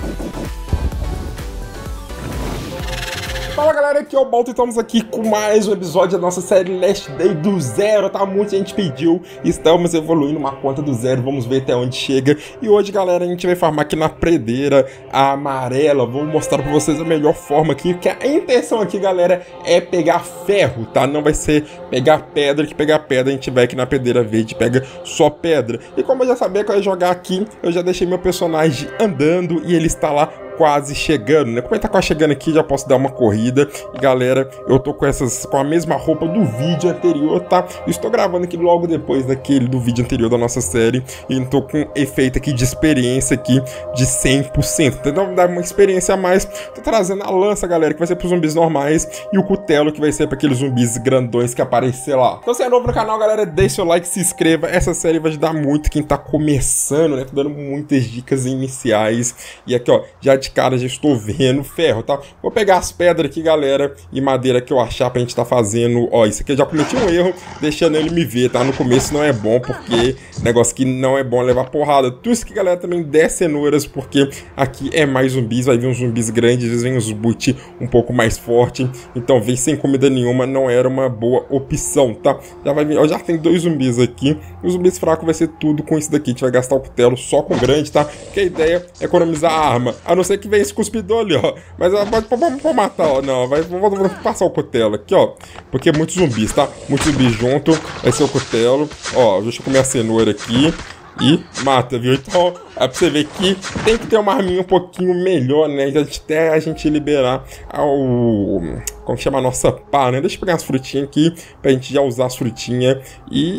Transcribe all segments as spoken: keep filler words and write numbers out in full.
Fala galera, aqui é o Balto e estamos aqui com mais um episódio da nossa série Last Day do zero, tá? Muita gente pediu, estamos evoluindo uma conta do zero, vamos ver até onde chega. E hoje galera, a gente vai farmar aqui na predeira amarela, vou mostrar pra vocês a melhor forma aqui, que a intenção aqui galera é pegar ferro, tá? Não vai ser pegar pedra, que pegar pedra a gente vai aqui na predeira verde, pega só pedra. E como eu já sabia que eu ia jogar aqui, eu já deixei meu personagem andando e ele está lá quase chegando, né? Como ele tá quase chegando aqui, já posso dar uma corrida. E galera, eu tô com essas, com a mesma roupa do vídeo anterior, tá? Estou gravando aqui logo depois daquele do vídeo anterior da nossa série. E tô com efeito aqui de experiência aqui de cem por cento. Então dá uma experiência a mais. Tô trazendo a lança, galera, que vai ser pros zumbis normais. E o cutelo, que vai ser para aqueles zumbis grandões que aparecer lá. Então se é novo no canal, galera, deixa o like, se inscreva. Essa série vai ajudar muito quem tá começando, né? Tô dando muitas dicas iniciais. E aqui, ó, já de cara já estou vendo ferro, tá? Vou pegar as pedras aqui, galera, e madeira que eu achar pra gente tá fazendo. Ó, isso aqui eu já cometi um erro, deixando ele me ver, tá? No começo não é bom, porque negócio que não é bom levar porrada. Tudo isso aqui, galera, também dez cenouras, porque aqui é mais zumbis, vai vir uns zumbis grandes, às vezes vem uns boot um pouco mais forte. Então, vir sem comida nenhuma não era uma boa opção, tá? Já vai vir, ó, já tem dois zumbis aqui. Os zumbis fracos vai ser tudo com isso daqui. A gente vai gastar o cutelo só com grande, tá? Porque a ideia é economizar a arma. A não ser que vem esse cuspidor ali, ó. Mas pode, pode, pode matar, ó. Não, vai, vou, vou passar o cutelo aqui, ó. Porque é muitos zumbis, tá? Muitos zumbis junto. Vai ser o cutelo. Ó, deixa eu comer a cenoura aqui. E mata, viu? Então, é pra você ver que tem que ter uma arminha um pouquinho melhor, né? Até a gente liberar o... como chama a nossa pá, né? Deixa eu pegar as frutinhas aqui pra gente já usar as frutinhas. E...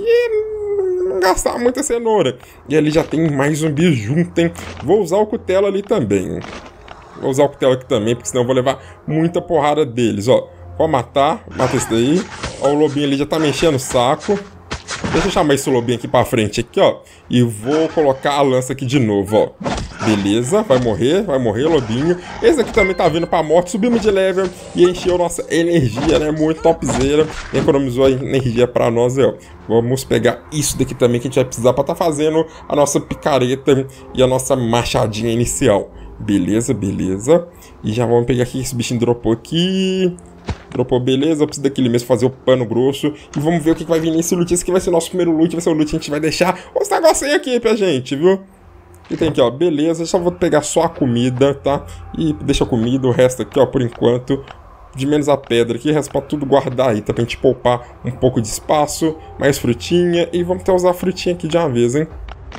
não gastar muita cenoura. E ali já tem mais zumbis junto, hein? Vou usar o cutelo ali também. Vou usar o cutelo aqui também, porque senão eu vou levar muita porrada deles, ó. Pode matar, mata esse daí. Ó, o lobinho ali já tá me enchendo o saco. Deixa eu chamar esse lobinho aqui pra frente, aqui, ó. E vou colocar a lança aqui de novo, ó. Beleza, vai morrer, vai morrer, lobinho. Esse aqui também tá vindo pra morte. Subimos de level e encheu nossa energia, né? Muito topzera. Economizou a energia pra nós, ó. Vamos pegar isso daqui também que a gente vai precisar pra tá fazendo a nossa picareta e a nossa machadinha inicial. Beleza, beleza. E já vamos pegar aqui, esse bichinho dropou aqui. Dropou, beleza, eu preciso daquele mesmo fazer o pano grosso. E vamos ver o que vai vir nesse loot. Esse aqui vai ser o nosso primeiro loot, vai ser o loot que a gente vai deixar os negócios aí aqui pra gente, viu? E tem aqui, ó, beleza, só vou pegar só a comida, tá? E deixa a comida, o resto aqui, ó, por enquanto, de menos a pedra aqui, o resto pra tudo guardar aí, tá? Pra gente poupar um pouco de espaço, mais frutinha, e vamos até usar a frutinha aqui de uma vez, hein?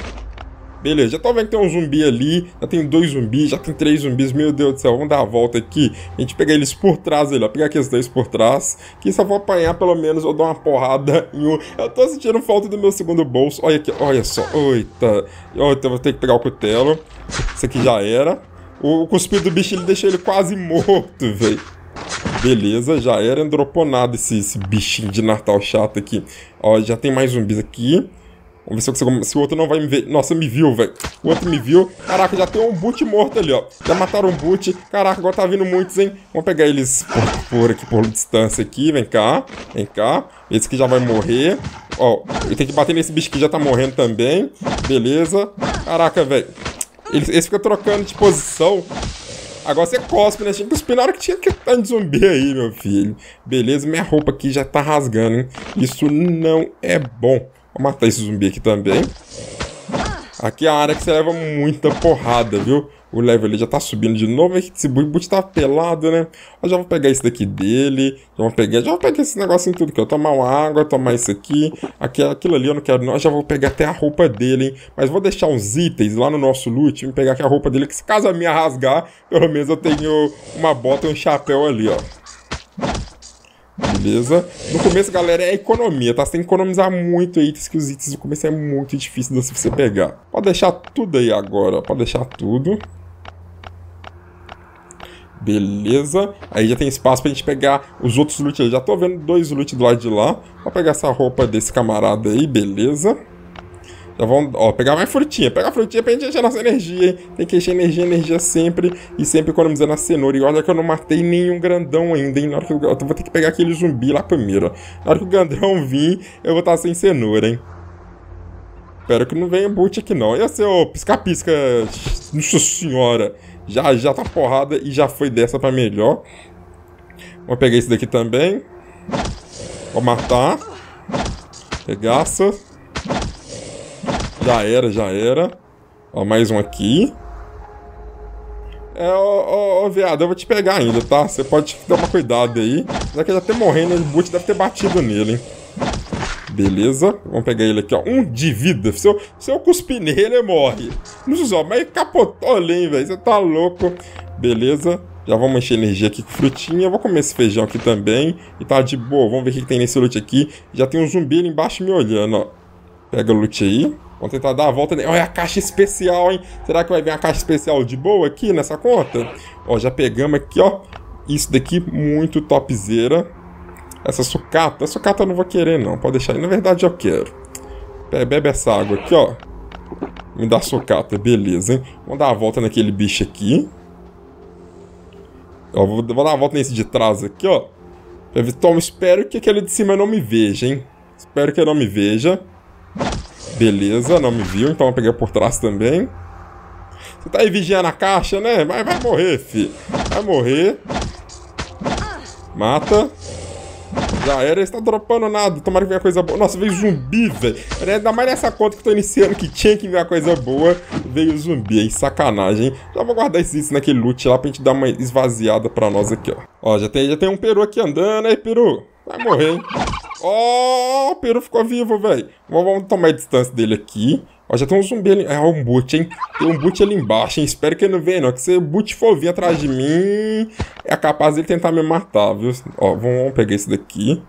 Beleza, já tô vendo que tem um zumbi ali, já tem dois zumbis, já tem três zumbis, meu Deus do céu, vamos dar a volta aqui, a gente pegar eles por trás ali, ó, pegar aqueles dois por trás, que se eu vou apanhar pelo menos eu dou uma porrada em um, eu tô sentindo falta do meu segundo bolso, olha aqui, olha só, oita, oita, eu vou ter que pegar o cutelo, isso aqui já era, o, o cuspido do bicho ele deixou ele quase morto, velho. Beleza, já era, não dropou nada esse, esse bichinho de Natal chato aqui, ó, já tem mais zumbis aqui. Vamos ver se, eu, se o outro não vai me ver. Nossa, me viu, velho. O outro me viu. Caraca, já tem um boot morto ali, ó. Já mataram um boot. Caraca, agora tá vindo muitos, hein. Vamos pegar eles por, por aqui, por distância aqui. Vem cá, vem cá. Esse aqui já vai morrer. Ó, eu tenho que bater nesse bicho que já tá morrendo também. Beleza. Caraca, velho. Esse, esse fica trocando de posição. Agora você cospe, né? Tinha que cuspir na hora que tinha que estar de zumbi aí, meu filho. Beleza, minha roupa aqui já tá rasgando, hein. Isso não é bom. Vou matar esse zumbi aqui também. Aqui é a área que você leva muita porrada, viu? O level ali já tá subindo de novo. Esse boot tá pelado, né? Eu já vou pegar esse daqui dele. Já vou pegar, já vou pegar esse negocinho tudo aqui. Eu tomar uma água, tomar isso aqui. aqui. Aquilo ali eu não quero não. Eu já vou pegar até a roupa dele, hein? Mas vou deixar uns itens lá no nosso loot. Vou pegar aqui a roupa dele, que se caso a minha rasgar, pelo menos eu tenho uma bota e um chapéu ali, ó. Beleza? No começo, galera, é economia, tá? Você tem que economizar muito itens, que os itens no começo é muito difícil de você pegar. Pode deixar tudo aí agora, ó. Pode deixar tudo. Beleza. Aí já tem espaço pra gente pegar os outros loot. Eu já tô vendo dois loot do lado de lá. Vou pegar essa roupa desse camarada aí, beleza. Já vamos, ó, pegar mais frutinha. Pegar frutinha pra gente encher nossa energia, hein? Tem que encher energia, energia sempre. E sempre economizando a cenoura. E olha que eu não matei nenhum grandão ainda, hein? Na hora que eu, eu vou ter que pegar aquele zumbi lá primeiro, ó. Na hora que o grandão vir, eu vou estar sem cenoura, hein? Espero que não venha boot aqui não. E esse, ô, pisca-pisca, nossa senhora. Já, já tá porrada e já foi dessa pra melhor. Vamos pegar esse daqui também. Vou matar. Regaça. Já era, já era. Ó, mais um aqui. É, ô, ô, ô, viado, eu vou te pegar ainda, tá? Você pode dar uma cuidado aí. Já que ele já tá morrendo, o boot deve ter batido nele, hein? Beleza, vamos pegar ele aqui, ó. Um de vida. Se eu, se eu cuspir nele, ele morre. Não sei, mas capotou ali, hein, velho. Você tá louco. Beleza. Já vamos encher energia aqui com frutinha. Eu vou comer esse feijão aqui também. E tá de boa. Vamos ver o que, que tem nesse loot aqui. Já tem um zumbi ali embaixo me olhando, ó. Pega o loot aí. Vamos tentar dar a volta. Olha a caixa especial, hein? Será que vai vir uma caixa especial de boa aqui nessa conta? Ó, já pegamos aqui, ó. Isso daqui, muito topzera. Essa sucata, essa sucata eu não vou querer não, pode deixar aí, na verdade eu quero. Bebe essa água aqui, ó. Me dá sucata, beleza, hein. Vamos dar uma volta naquele bicho aqui. Ó, vou, vou dar uma volta nesse de trás aqui, ó. Toma, espero que aquele de cima não me veja, hein. Espero que ele não me veja. Beleza, não me viu, então eu peguei por trás também. Você tá aí vigiando a caixa, né? Mas vai morrer, fi. Vai morrer. Mata. Já era, ele tá dropando nada. Tomara que venha coisa boa. Nossa, veio zumbi, velho. Ainda mais nessa conta que eu tô iniciando que tinha que vir uma coisa boa. Veio zumbi aí, sacanagem. Já vou guardar esses naquele loot lá pra gente dar uma esvaziada pra nós aqui, ó. Ó, já tem, já tem um peru aqui andando. Aí, peru. Vai morrer, hein? Ó, oh, o peru ficou vivo, velho. Vamos tomar a distância dele aqui. Ó, já tem um zumbi ali. É um boot, hein? Tem um boot ali embaixo, hein? Espero que ele não venha, não. Que se o boot for vir atrás de mim, é capaz dele tentar me matar, viu? Ó, vamos, vamos pegar esse daqui.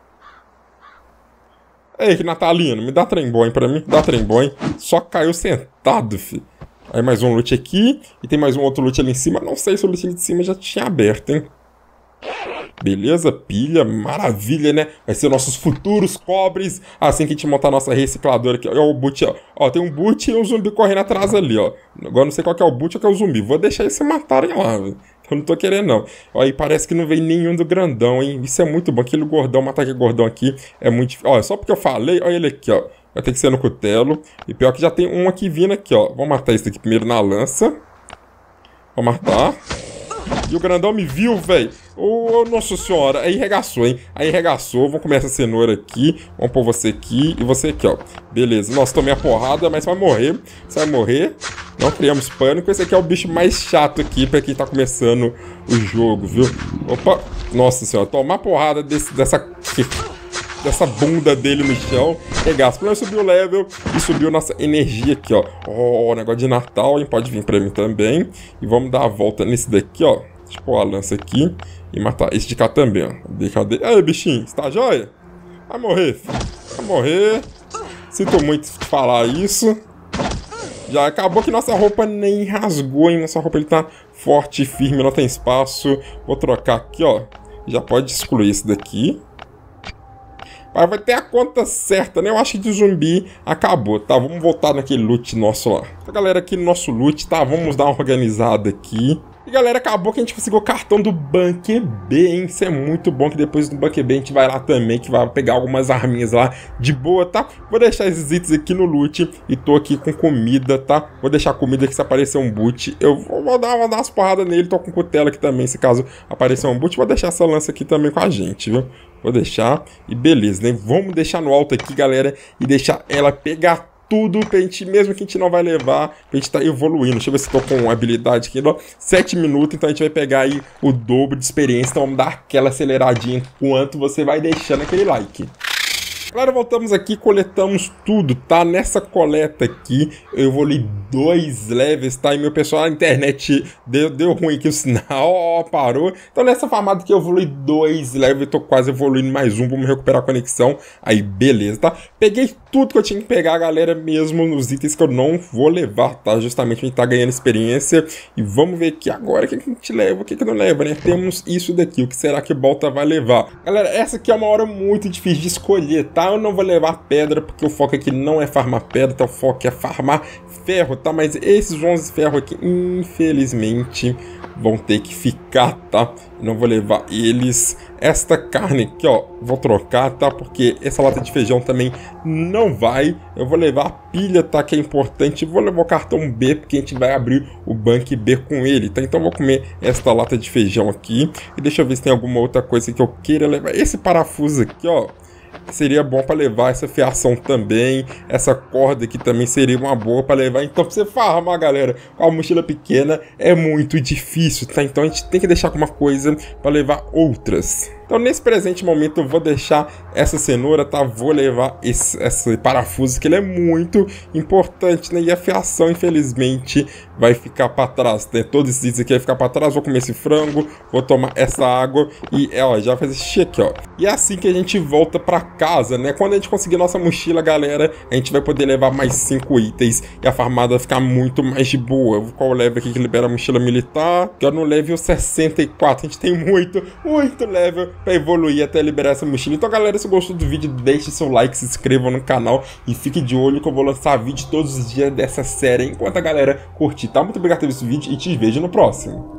Ei, que natalino. Me dá trem-bom pra mim. Dá trem-bom. Só caiu sentado, filho. Aí mais um loot aqui. E tem mais um outro loot ali em cima. Não sei se o loot ali de cima já tinha aberto, hein? Beleza, pilha, maravilha, né? Vai ser nossos futuros cobres assim que a gente montar a nossa recicladora aqui. Ó, o boot, ó. Ó, tem um boot e um zumbi correndo atrás ali, ó. Agora não sei qual que é o boot ou que é o zumbi. Vou deixar eles se matarem lá, velho. Eu não tô querendo, não. Ó, e parece que não veio nenhum do grandão, hein? Isso é muito bom. Aquele gordão, matar aquele gordão aqui é muito difícil. Ó, só porque eu falei, olha ele aqui, ó. Vai ter que ser no cutelo. E pior que já tem um aqui vindo aqui, ó. Vamos matar esse aqui primeiro na lança. Vamos matar. E o grandão me viu, velho. Ô, oh, nossa senhora. Aí regaçou, hein? Aí regaçou. Vamos comer essa cenoura aqui. Vamos pôr você aqui e você aqui, ó. Beleza. Nossa, tomei a porrada, mas vai morrer. Você vai morrer. Não criamos pânico. Esse aqui é o bicho mais chato aqui pra quem tá começando o jogo, viu? Opa. Nossa senhora. Tomar porrada desse, dessa... dessa bunda dele no chão. Regaço. Primeiro subiu o level e subiu nossa energia aqui, ó. Ó, oh, negócio de Natal, hein? Pode vir pra mim também. E vamos dar a volta nesse daqui, ó. Deixa eu pôr a lança aqui e matar esse de cá também, ó. Cadê? Aí, bichinho, você tá joia? Vai morrer, filho. Vai morrer. Sinto muito falar isso. Já acabou que nossa roupa nem rasgou, hein? Nossa roupa ele tá forte e firme, não tem espaço. Vou trocar aqui, ó. Já pode excluir esse daqui. Mas vai ter a conta certa, né? Eu acho que de zumbi acabou, tá? Vamos voltar naquele loot nosso lá. Então, galera, aqui no nosso loot, tá? Vamos dar uma organizada aqui. E, galera, acabou que a gente conseguiu o cartão do Bunker B, hein? Isso é muito bom, que depois do Bunker B a gente vai lá também, que vai pegar algumas arminhas lá de boa, tá? Vou deixar esses itens aqui no loot e tô aqui com comida, tá? Vou deixar comida aqui se aparecer um boot. Eu vou dar, vou dar umas porradas nele, tô com cutela aqui também, se caso aparecer um boot. Vou deixar essa lança aqui também com a gente, viu? Vou deixar e beleza, né? Vamos deixar no alto aqui, galera, e deixar ela pegar tudo pra gente, mesmo que a gente não vai levar, pra gente tá evoluindo. Deixa eu ver se tô com habilidade aqui, ó. sete minutos, então a gente vai pegar aí o dobro de experiência. Então vamos dar aquela aceleradinha enquanto você vai deixando aquele like. Galera, voltamos aqui, coletamos tudo, tá? Nessa coleta aqui, eu evolui dois levels, tá? E meu pessoal, a internet deu, deu ruim aqui, o sinal, ó, parou. Então nessa farmada aqui eu evolui dois levels, tô quase evoluindo mais um, vamos recuperar a conexão. Aí, beleza, tá? Peguei tudo que eu tinha que pegar, galera, mesmo nos itens que eu não vou levar, tá? Justamente a gente tá ganhando experiência. E vamos ver aqui agora o que, que a gente leva, o que, que não leva, né? Temos isso daqui, o que será que Bolta vai levar? Galera, essa aqui é uma hora muito difícil de escolher, tá? Eu não vou levar pedra, porque o foco aqui não é farmar pedra, então o foco é farmar ferro, tá? Mas esses onze ferros aqui, infelizmente, vão ter que ficar, tá? Eu não vou levar eles. Esta carne aqui, ó, vou trocar, tá? Porque essa lata de feijão também não vai. Eu vou levar a pilha, tá? Que é importante. Vou levar o cartão B, porque a gente vai abrir o banco B com ele, tá? Então eu vou comer esta lata de feijão aqui. E deixa eu ver se tem alguma outra coisa que eu queira levar. Esse parafuso aqui, ó, seria bom para levar, essa fiação também, essa corda aqui também seria uma boa para levar. Então, pra você farmar, galera, com a mochila pequena é muito difícil, tá? Então a gente tem que deixar alguma coisa para levar outras. Então, nesse presente momento, eu vou deixar essa cenoura, tá? Vou levar esse, esse parafuso, que ele é muito importante, né? E a fiação, infelizmente, vai ficar para trás, né? Todos esses aqui vai ficar para trás. Vou comer esse frango, vou tomar essa água e, ó, já fazer xixi aqui, ó. E é assim que a gente volta para casa, né? Quando a gente conseguir nossa mochila, galera, a gente vai poder levar mais cinco itens e a farmada vai ficar muito mais de boa. Qual o level aqui que libera a mochila militar? Que é no level sessenta e quatro. A gente tem muito, muito level para evoluir até liberar essa mochila. Então, galera, se gostou do vídeo, deixe seu like, se inscreva no canal e fique de olho que eu vou lançar vídeo todos os dias dessa série enquanto a galera curtir, tá? Muito obrigado por ter visto o vídeo e te vejo no próximo.